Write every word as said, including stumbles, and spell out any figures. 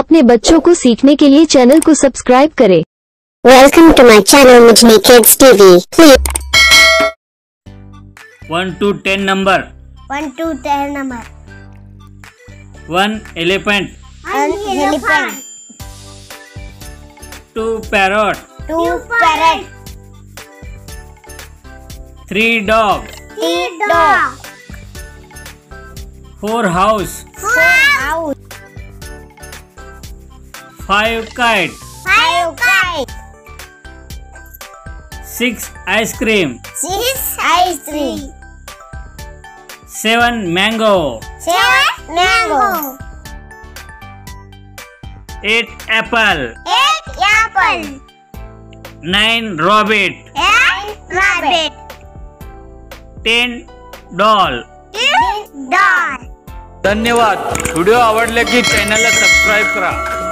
अपने बच्चों को सीखने के लिए चैनल को सब्सक्राइब करें। Welcome to my channel Mijni Kids T V. Please. One to ten number. One to ten number. One elephant. One elephant. Two parrot. Two parrot. Three dog. Three dog. Four house. Four house. Five kite. Five kite. Six ice cream. Six ice cream. Seven mango. Seven mango. Eight apple. Eight apple. Nine rabbit. Eight rabbit. Ten doll. Ten doll. धन्यवाद. Video आवडले की चॅनलला subscribe करा.